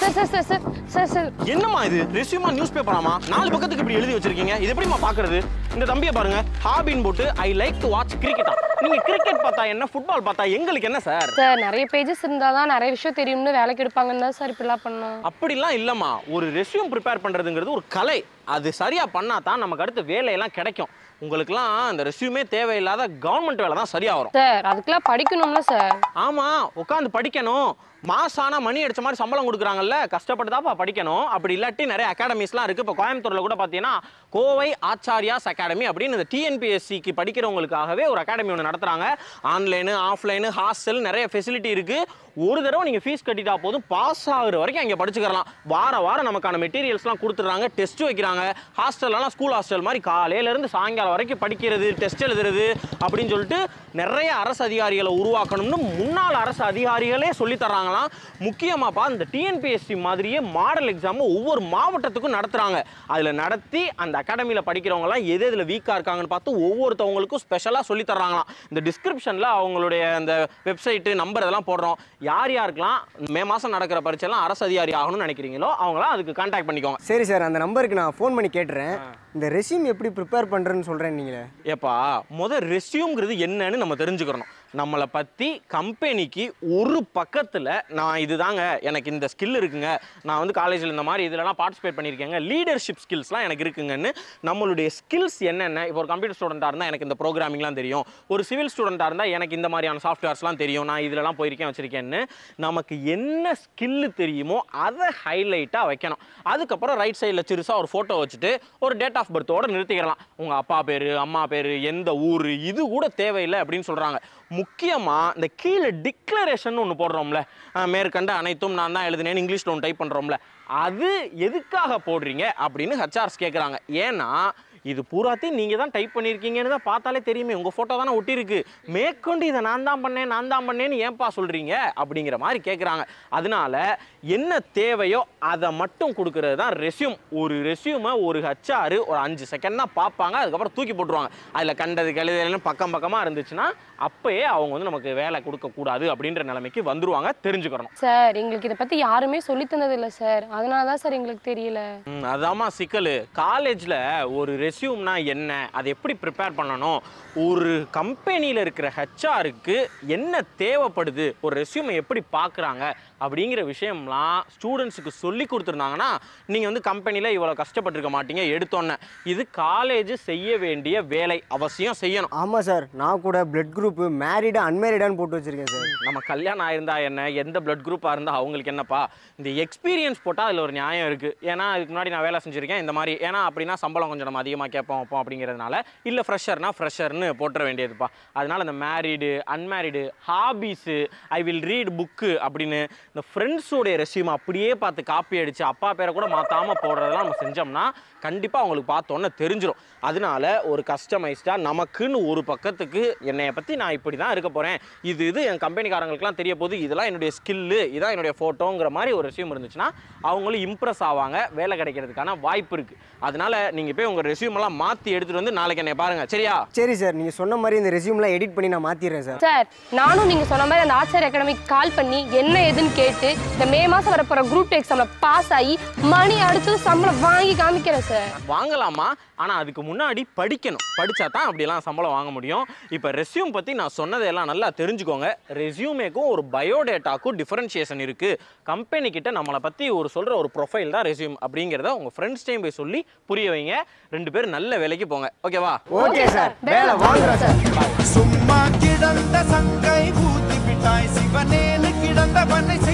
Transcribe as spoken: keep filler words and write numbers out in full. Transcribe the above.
sir sir sir sir sir sir என்னம்மா இது ரெஸ்யூமா news பேப்பராமா நாலு பக்கத்துக்கு இப்படி எழுதி வச்சிருக்கீங்க இது எப்படிமா பாக்குறது இந்த தம்பியை பாருங்க ஹாபின்னு போட்டு ஐ லைக் டு வாட்ச் கிரிக்கெட்டா நீங்க கிரிக்கெட் பார்த்தா என்ன ஃபுட்பால் பார்த்தா எங்களுக்கு என்ன சார் சார் நிறைய பேஜஸ் இருந்தாதான் நிறைய விஷயம் தெரியும்னு வேலைக்கு எடுப்பாங்கன்னு தான் சார் இப்படிலாம் பண்ணோம் அப்படிலாம் இல்லம்மா ஒரு ரெஸ்யூம் ப்ரிப்பேர் பண்றதுங்கிறது ஒரு கலை அது சரியா பண்ணா தான் நமக்கு அடுத்த வேலையெல்லாம் கிடைக்கும் உங்களுக்குலாம் அந்த ரெஸ்யூமே தேவையில்லாத கவர்மெண்ட் வேலை தான் சரியா வரும் சார் அதுக்கெல்லாம் படிக்கணும்ல சார் ஆமா உட்காந்து படிக்கணும் மாசானா மணி அடிச்ச மாதிரி சம்பளம் கொடுக்குறாங்கல்ல கஷ்டப்பட்டு தான்ப்பா படிக்கணும் அப்படி இல்லாட்டி நிறைய அகாடமிஸ்லாம் இருக்கு இப்போ கோயம்புத்தூர்ல கூட பார்த்தீங்கன்னா கோவை ஆச்சாரியாஸ் அகாடமி அப்படின்னு இந்த டிஎன்பிஎஸ்சிக்கு படிக்கிறவங்களுக்காகவே ஒரு அகாடமி ஒன்று நடத்துறாங்க ஆன்லைனு ஆஃப்லைனு ஹாஸ்டல் நிறைய ஃபெசிலிட்டி இருக்கு ஒரு தடவை நீங்க ஃபீஸ் கட்டிட்டா போதும் பாஸ் ஆகுற வரைக்கும் அங்கே படிச்சுக்கலாம் வார வாரம் நமக்கான மெட்டீரியல்ஸ்லாம் கொடுத்துட்றாங்க டெஸ்ட் வைக்கிறாங்க ஹாஸ்டல்லாம் ஸ்கூல் ஹாஸ்டல் மாதிரி காலையில இருந்து சாயங்காலம் வரைக்கும் படிக்கிறது டெஸ்ட் எழுதுறது அப்படின்னு சொல்லிட்டு நிறைய அரசு அதிகாரிகளை உருவாக்கணும்னு முன்னாள் அரசு அதிகாரிகளே சொல்லி தர்றாங்க முக்கியமாப்பா இந்த டிஎன்பிஎஸ்சி மாதிரியே மாடல் எக்ஸாம் ஒவ்வொரு மாவட்டத்துக்கும் நடத்துறாங்க அதுல நடத்தி அந்த அகாடமியில படிக்கிறவங்க எல்லாம் எது எதுல வீக்கா இருக்காங்கன்னு பார்த்து ஒவ்வொருத்தவங்களுக்கும் ஸ்பெஷலா சொல்லி தர்றாங்களாம் இந்த டிஸ்கிரிப்ஷன்ல அவங்களுடைய அந்த வெப்சைட் நம்பர் இதெல்லாம் போடுறோம் யார் யாருக்கெல்லாம் மே மாசம் நடக்கிற பரீட்சைலாம் அரசு அதிகாரி ஆகணும்னு நினைக்கிறீங்களோ அவங்களாம் அதுக்கு கான்டாக்ட் பண்ணிக்கோங்க சரி சார் அந்த நம்பருக்கு நான் ஃபோன் பண்ணி கேட்டுறேன் இந்த ரெஸ்யூம் எப்படி ப்ரிப்பேர் பண்றேன்னு சொல்றேன் நீங்களே ஏப்பா முதல் ரெஸ்யூம்ங்கிறது என்னன்னு நம்ம தெரிஞ்சுக்கணும் நம்மளை பற்றி கம்பெனிக்கு ஒரு பக்கத்தில் நான் இதுதாங்க எனக்கு இந்த ஸ்கில் இருக்குங்க நான் வந்து காலேஜில் இந்த மாதிரி இதெல்லாம் பார்ட்டிசிபேட் பண்ணியிருக்கேங்க லீடர்ஷிப் ஸ்கில்ஸ்லாம் எனக்கு இருக்குங்கன்னு நம்மளுடைய ஸ்கில்ஸ் என்னென்ன இப்போ ஒரு கம்ப்யூட்டர் ஸ்டூடெண்ட்டாக இருந்தால் எனக்கு இந்த ப்ரோக்ராமிங்லாம் தெரியும் ஒரு சிவில் ஸ்டூடெண்ட்டாக இருந்தால் எனக்கு இந்த மாதிரியான சாஃப்ட்வேர்ஸ்லாம் தெரியும் நான் இதிலலாம் போயிருக்கேன் வச்சுருக்கேன்னு நமக்கு என்ன ஸ்கில்லு தெரியுமோ அதை ஹைலைட்டாக வைக்கணும் அதுக்கப்புறம் ரைட் சைடில் சிறுசாக ஒரு ஃபோட்டோ வச்சுட்டு ஒரு டேட் ஆஃப் பர்த்தோடு நிறுத்திக்கலாம் உங்கள் அப்பா பேர் அம்மா பேர் எந்த ஊர் இது கூட தேவையில்லை அப்படின்னு சொல்கிறாங்க முக்கியமாக இந்த கீழே டிக்ளரேஷன் ஒன்று போடுறோம்ல மேற்கண்ட அனைத்தும் நான் தான் எழுதுனேன்னு இங்கிலீஷில் ஒன்று டைப் பண்ணுறோம்ல அது எதுக்காக போடுறீங்க அப்படின்னு ஹெச்ஆர்ஸ் கேட்குறாங்க ஏன்னா இது பூராத்தையும் நீங்கள் தான் டைப் பண்ணியிருக்கீங்கன்னு தான் பார்த்தாலே தெரியுமே உங்கள் ஃபோட்டோ தானே ஒட்டியிருக்கு மேற்கொண்டு இதை நான் தான் பண்ணேன் நான் தான் பண்ணேன்னு ஏன்பா சொல்கிறீங்க அப்படிங்கிற மாதிரி கேட்குறாங்க அதனால என்ன தேவையோ அதை மட்டும் கொடுக்கறது தான் ரெஸ்யூம் ஒரு ரெஸ்யூமை ஒரு ஹெச்ஆர் ஒரு அஞ்சு செகண்ட் தான் பார்ப்பாங்க அதுக்கப்புறம் தூக்கி போட்டுருவாங்க அதில் கண்டது கழுதைன்னு பக்கம் பக்கமாக இருந்துச்சுன்னா அப்பயே அவங்க வந்து நமக்கு வேலை கொடுக்கக்கூடாது அப்படின்ற நிலைமைக்கு வந்துருவாங்க தெரிஞ்சுக்கிறோம் சார் எங்களுக்கு இதை பற்றி யாருமே சொல்லி தந்தது இல்லை சார் அதனால தான் சார் எங்களுக்கு தெரியல அதாம்மா சிக்கல் காலேஜில் ஒரு ரெஸ்யூம்னா என்ன அதை எப்படி ப்ரிப்பேர் பண்ணணும் ஒரு கம்பெனியில் இருக்கிற ஹெச்ஆருக்கு என்ன தேவைப்படுது ஒரு ரெஸ்யூமை எப்படி பார்க்குறாங்க அப்படிங்கிற விஷயம்லாம் ஸ்டூடெண்ட்ஸுக்கு சொல்லி கொடுத்துருந்தாங்கன்னா நீங்கள் வந்து கம்பெனியில் இவ்வளோ கஷ்டப்பட்டுருக்க மாட்டீங்க எடுத்தோன்னே இது காலேஜ் செய்ய வேண்டிய வேலை அவசியம் செய்யணும் ஆமாம் சார் நான் கூட பிளட் குரூப்பு மேரிடா அன்மேரிடான்னு போட்டு வச்சுருக்கேன் சார் நம்ம கல்யாணம் ஆயிருந்தா என்ன எந்த பிளட் குரூப்பாக இருந்தால் அவங்களுக்கு என்னப்பா இந்த எக்ஸ்பீரியன்ஸ் போட்டால் அதில் ஒரு நியாயம் இருக்குது ஏன்னா அதுக்கு முன்னாடி நான் வேலை செஞ்சுருக்கேன் இந்த மாதிரி ஏன்னா அப்படின்னா சம்பளம் கொஞ்சம் நம்ம அதிகமாக கேட்போம் வைப்போம் அப்படிங்கிறதுனால இல்லை ஃப்ரெஷர்னா ஃப்ரெஷர்னு போட்டுற வேண்டியதுப்பா அதனால் இந்த married unmarried hobbies I will read book அப்படின்னு இந்த ஃப்ரெண்ட்ஸோடைய ரெஸ்யூம் அப்படியே பார்த்து காப்பி அடித்து அப்பா பேரை கூட மாற்றாமல் போடுறதெல்லாம் நம்ம செஞ்சோம்னா கண்டிப்பாக அவங்களுக்கு பார்த்தோன்னே தெரிஞ்சிடும் அதனால ஒரு கஸ்டமைஸ்டாக நமக்குன்னு ஒரு பக்கத்துக்கு என்னைய பற்றி நான் இப்படி தான் இருக்க போகிறேன் இது இது என் கம்பெனிக்காரங்களுக்குலாம் தெரிய போது இதெல்லாம் என்னுடைய ஸ்கில்லு இதான் என்னுடைய ஃபோட்டோங்கிற மாதிரி ஒரு ரெஸ்யூம் இருந்துச்சுன்னா அவங்களும் இம்ப்ரெஸ் ஆவாங்க வேலை கிடைக்கிறதுக்கான வாய்ப்பு இருக்குது அதனால நீங்கள் போய் உங்கள் ரெஸ்யூமெல்லாம் மாற்றி எடுத்துகிட்டு வந்து நாளைக்கு என்னை பாருங்கள் சரியா சரி சார் நீங்கள் சொன்ன மாதிரி இந்த ரெஸ்யூம்லாம் எடிட் பண்ணி நான் மாற்றிடுறேன் சார் சார் நானும் நீங்கள் சொன்ன மாதிரி அந்த ஆச்சாரிய அகாடமிக்கு கால் பண்ணி என்ன ஏதுன்னு கேட்டு இந்த மே மாதம் வரப்போகிற குரூப் எக்ஸாமில் பாஸ் ஆகி மணி அடிச்சு சம்பளம் வாங்கி காமிக்கிறேன் சார் வாங்கலாமா ஆனால் அதுக்கு முன்னாடி படிக்கணும் படித்தா தான் அப்படிலாம் சம்பளம் வாங்க முடியும் இப்போ ரெஸ்யூம் பற்றி நான் சொன்னதெல்லாம் நல்லா தெரிஞ்சுக்கோங்க ரெஸ்யூமேக்கும் ஒரு பயோடேட்டாக்கும் டிஃபரன்ஷியேஷன் இருக்குது கம்பெனிக்கிட்ட நம்மளை பற்றி ஒரு சொல்கிற ஒரு ப்ரொஃபைல் தான் ரெஸ்யூம் அப்படிங்கிறத உங்கள் ஃப்ரெண்ட்ஸ் டைம் போய் சொல்லி புரிய வைங்க ரெண்டு பேரும் நல்ல வேலைக்கு போங்க ஓகேவா ஓகே சார் வேலை வாங்குறோம் சார் சும்மா கிடந்த சங்கை ஊதி விட்டாய் சிவனேனு கிடந்த வனை